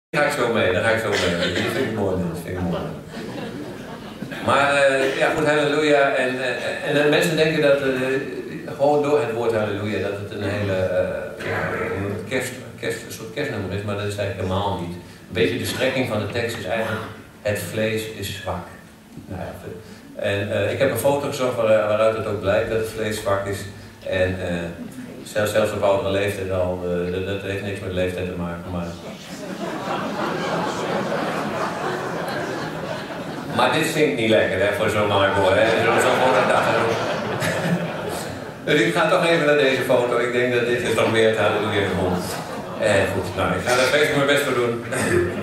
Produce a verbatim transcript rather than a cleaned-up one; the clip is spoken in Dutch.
Daar ga ik zo mee, daar ga ik zo mee. Dat vind ik mooi, dat vind ik mooi. Maar uh, ja, goed, halleluja. En, uh, en mensen denken dat, uh, gewoon door het woord halleluja, dat het een hele uh, ja, een kerst, kerst, een soort kerstnummer is, maar dat is eigenlijk helemaal niet. Een beetje de strekking van de tekst is eigenlijk, het vlees is zwak. Nou ja, en uh, ik heb een foto gezocht waar, waaruit het ook blijkt dat het vlees zwak is. En uh, zelfs, zelfs op oudere leeftijd al, uh, dat, dat heeft niks met leeftijd te maken. Maar, maar dit zingt niet lekker, hè, voor zo'n Marco, hè. Zo, zo gewoon een dag. Dus ik ga toch even naar deze foto. Ik denk dat dit is nog meer het halleluja. En goed, nou, ik ga er best mijn best voor doen.